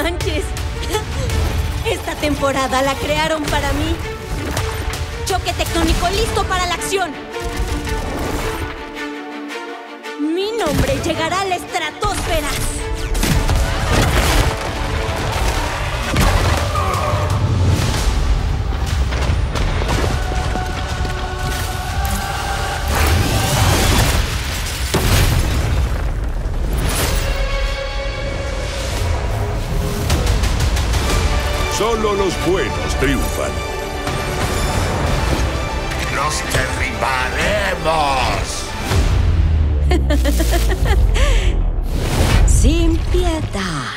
manches! Esta temporada la crearon para mí. Choque tectónico listo para la acción. Mi nombre llegará a la estratosfera. Solo los buenos triunfan. ¡Los derribaremos! Sin piedad.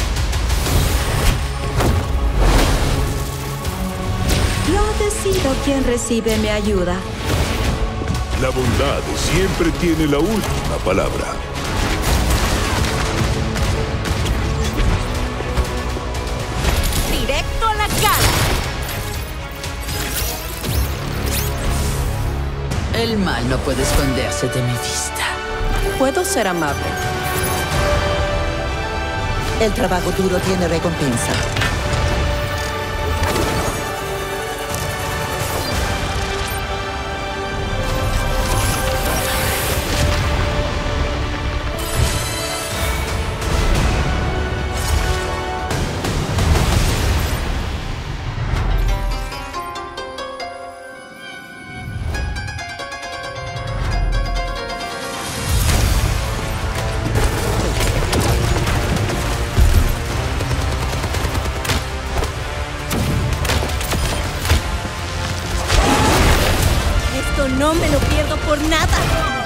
Yo decido quién recibe mi ayuda. La bondad siempre tiene la última palabra. Directo a la cara. El mal no puede esconderse de mi vista. Puedo ser amable. El trabajo duro tiene recompensa. Esto no me lo pierdo por nada.